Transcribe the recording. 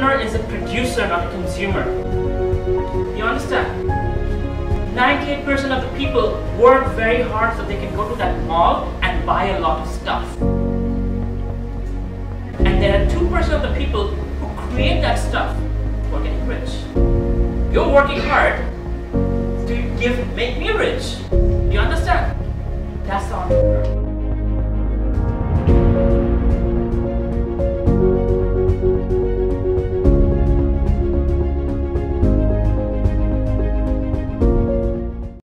entrepreneur is a producer, not a consumer. You understand? 98% of the people work very hard so they can go to that mall and buy a lot of stuff. And there are 2% of the people who create that stuff who are getting rich. You're working hard to make me rich. Do you understand? That's the entrepreneur.